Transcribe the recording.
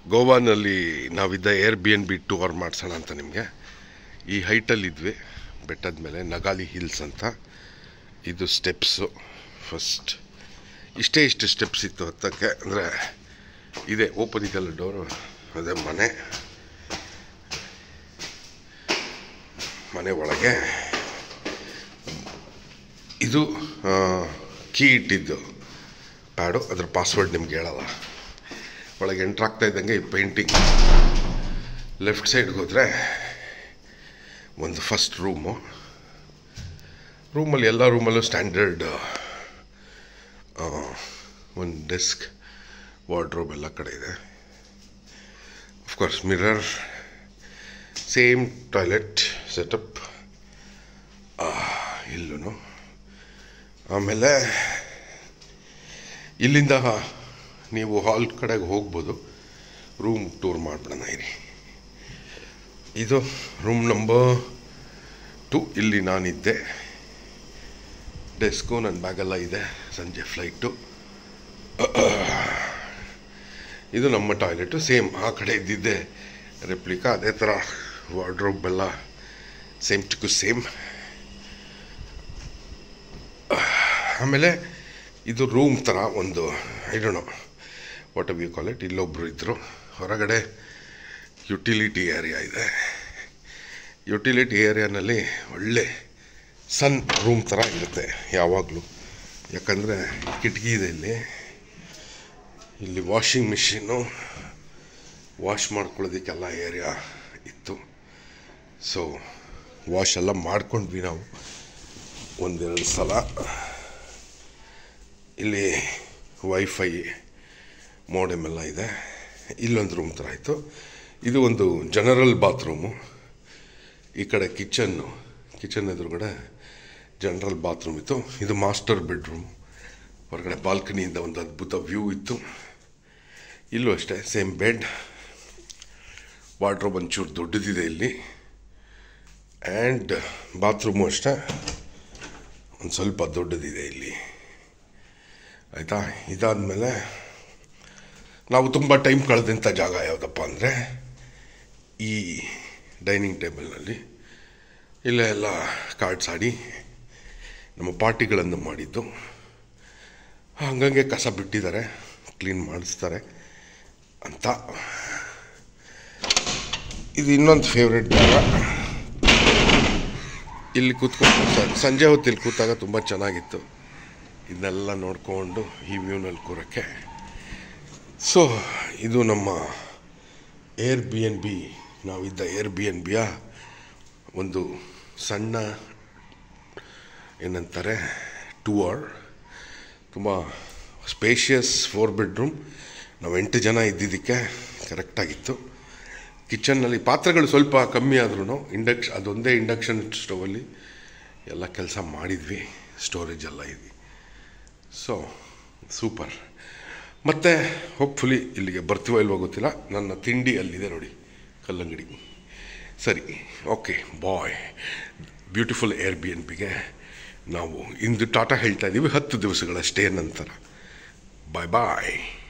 ಗೋವಾನಲ್ಲಿ ನಾವಿದ್ದ Airbnb tour ಮಾಡಿಸೋಣ ಅಂತ ನಿಮಗೆ. ಈ ಹೈಟಲ್ಲಿದ್ವಿ ಬೆಟ್ಟದ ಮೇಲೆ, ನಗಾಲಿ ಹಿಲ್ಸ್ ಅಂತ. ಇದು ಸ್ಟೆಪ್ಸು. ಫಸ್ಟ್ ಇಷ್ಟು ಸ್ಟೆಪ್ಸ್ ಇತ್ತು ಹತ್ತಕ್ಕೆ. ಅಂದರೆ ಇದೆ ಓಪನ್ ಇದೆಲ್ಲ ಡೋರು. ಅದೇ ಮನೆ ಒಳಗೆ ಇದು ಕೀ ಇಟ್ಟಿದ್ದು ಪ್ಯಾಡು. ಅದ್ರ ಪಾಸ್ವರ್ಡ್ ನಿಮ್ಗೆ ಹೇಳಲ್ಲ. ಒಳಗೆ ಎಂಟ್ರ್ ಆಗ್ತಾ ಇದ್ದಂಗೆ ಈ ಪೇಂಟಿಂಗ್. ಲೆಫ್ಟ್ ಸೈಡ್ಗೆ ಹೋದರೆ ಒಂದು ಫಸ್ಟ್ ರೂಮಲ್ಲಿ ಎಲ್ಲ ರೂಮಲ್ಲೂ ಸ್ಟ್ಯಾಂಡರ್ಡ್ ಒಂದು ಡೆಸ್ಕ್, ವಾರ್ಡ್ರೋಬ್ ಎಲ್ಲ ಕಡೆ ಇದೆ. Of course mirror, same toilet setup ಇಲ್ಲೂ. ಆಮೇಲೆ ಇಲ್ಲಿಂದ ನೀವು ಹಾಲ್ ಕಡೆಗೆ ಹೋಗ್ಬೋದು. ರೂಮ್ ಟೂರ್ ಮಾಡಿಬಿಡೋಣ ಇರಿ. ಇದು ರೂಮ್ ನಂಬರ್ 2. ಇಲ್ಲಿ ನಾನಿದ್ದೆ. ಡೆಸ್ಕು, ನನ್ನ ಬ್ಯಾಗೆಲ್ಲ ಇದೆ. ಸಂಜೆ ಫ್ಲೈಟು. ಇದು ನಮ್ಮ ಟಾಯ್ಲೆಟು. ಸೇಮ್ ಆ ಕಡೆ ಇದ್ದಿದ್ದೆ ರೆಪ್ಲಿಕಾ. ಅದೇ ಥರ ವಾರ್ಡ್ರೋಬ್ ಎಲ್ಲ ಸೇಮ್ ಟು ಸೇಮ್. ಆಮೇಲೆ ಇದು ರೂಮ್ ಥರ ಒಂದು I don't know what you call it. ಇಲ್ಲೊಬ್ಬರು ಇದ್ದರು. ಹೊರಗಡೆ ಯುಟಿಲಿಟಿ ಏರಿಯಾ ಇದೆ. ಯುಟಿಲಿಟಿ ಏರಿಯಾನಲ್ಲಿ ಒಳ್ಳೆ ಸನ್ ರೂಮ್ ಥರ ಇರುತ್ತೆ ಯಾವಾಗಲೂ. ಯಾಕಂದರೆ ಕಿಟಕಿ ಇದೆ ಇಲ್ಲಿ ವಾಷಿಂಗ್ ಮಿಷಿನ್ನು, ವಾಶ್ ಮಾಡ್ಕೊಳ್ಳೋದಕ್ಕೆಲ್ಲ ಏರಿಯಾ ಇತ್ತು. ಸೊ ವಾಶ್ ಎಲ್ಲ ಮಾಡ್ಕೊಂಡ್ವಿ ನಾವು ಒಂದೆರಡು ಸಲ. ಇಲ್ಲಿ ವೈಫೈ ಮೋಡೆಮ್ ಎಲ್ಲ ಇದೆ. ಇಲ್ಲೊಂದು ರೂಮ್ ಥರ ಆಯಿತು. ಇದು ಒಂದು ಜನರಲ್ ಬಾತ್ರೂಮು. ಈ ಕಡೆ ಕಿಚನ್ ಎದುರುಗಡೆ ಜನರಲ್ ಬಾತ್ರೂಮ್ ಇತ್ತು. ಇದು ಮಾಸ್ಟರ್ ಬೆಡ್ರೂಮ್. ಹೊರಗಡೆ ಬಾಲ್ಕನಿಯಿಂದ ಒಂದು ಅದ್ಭುತ ವ್ಯೂ ಇತ್ತು. ಇಲ್ಲೂ ಅಷ್ಟೇ ಸೇಮ್ ಬೆಡ್. ವಾರ್ಡ್ರೋಬ್ ಒಂಚೂರು ದೊಡ್ಡದಿದೆ ಇಲ್ಲಿ. ಆ್ಯಂಡ್ ಬಾತ್ರೂಮು ಅಷ್ಟೇ ಒಂದು ಸ್ವಲ್ಪ ದೊಡ್ಡದಿದೆ ಇಲ್ಲಿ. ಆಯಿತಾ? ಇದಾದಮೇಲೆ ನಾವು ತುಂಬ ಟೈಮ್ ಕಳೆದಂಥ ಜಾಗ ಯಾವುದಪ್ಪ ಅಂದರೆ ಈ ಡೈನಿಂಗ್ ಟೇಬಲ್ನಲ್ಲಿ. ಇಲ್ಲೇ ಎಲ್ಲ ಕಾರ್ಡ್ಸ್ ಆಡಿ ನಮ್ಮ ಪಾರ್ಟಿಗಳನ್ನು ಮಾಡಿದ್ದು. ಹಂಗಂಗೆ ಕಸ ಬಿಟ್ಟಿದ್ದಾರೆ, ಕ್ಲೀನ್ ಮಾಡಿಸ್ತಾರೆ ಅಂತ. ಇದು ಇನ್ನೊಂದು ಫೇವ್ರೆಟ್ ಜಾಗ. ಇಲ್ಲಿ ಕೂತ್ಕೊಂಡು ಸಂಜೆ ಹೊತ್ತು ಇಲ್ಲಿ ಕೂತಾಗ ತುಂಬ ಚೆನ್ನಾಗಿತ್ತು. ಇದನ್ನೆಲ್ಲ ನೋಡಿಕೊಂಡು ಈ ವ್ಯೂನಲ್ಲಿ ಕೂರೋಕ್ಕೆ. ಸೊ ಇದು ನಮ್ಮ Airbnb, ನಾವಿದ್ದ Airbnbಯ ಒಂದು ಸಣ್ಣ ಏನಂತಾರೆ ಟೂರ್. ತುಂಬ ಸ್ಪೇಷಿಯಸ್ 4 ಬೆಡ್ರೂಮ್. ನಾವು 8 ಜನ ಇದ್ದಿದ್ದಕ್ಕೆ ಕರೆಕ್ಟಾಗಿತ್ತು. ಕಿಚನ್ನಲ್ಲಿ ಪಾತ್ರೆಗಳು ಸ್ವಲ್ಪ ಕಮ್ಮಿ ಆದ್ರೂ ಅದೊಂದೇ ಇಂಡಕ್ಷನ್ ಸ್ಟವಲ್ಲಿ ಎಲ್ಲ ಕೆಲಸ ಮಾಡಿದ್ವಿ. ಸ್ಟೋರೇಜ್ ಎಲ್ಲ ಇದೆ. So super. ಮತ್ತು ಹೋಪ್ಫುಲಿ ಇಲ್ಲಿಗೆ ಬರ್ತೀವೋ ಇಲ್ವೋ ಗೊತ್ತಿಲ್ಲ. ನನ್ನ ತಿಂಡಿ ಅಲ್ಲಿದೆ ನೋಡಿ, ಕಲ್ಲಂಗಡಿ. ಸರಿ, ಓಕೆ, ಬಾಯ್. ಬ್ಯೂಟಿಫುಲ್ Airbnbಗೆ ನಾವು ಇಂದು ಟಾಟಾ ಹೇಳ್ತಾ ಇದ್ದೀವಿ. 10 ದಿವಸಗಳ ಸ್ಟೇ ನಂತರ. ಬಾಯ್.